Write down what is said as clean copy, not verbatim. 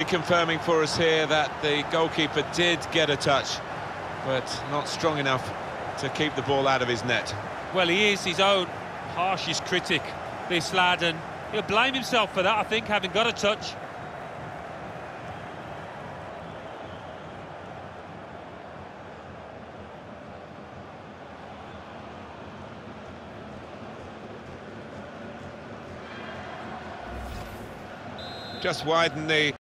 reconfirming for us here that the goalkeeper did get a touch, but not strong enough to keep the ball out of his net. Well, he is his own harshest critic, this lad, and he'll blame himself for that, I think, having got a touch. Just widen the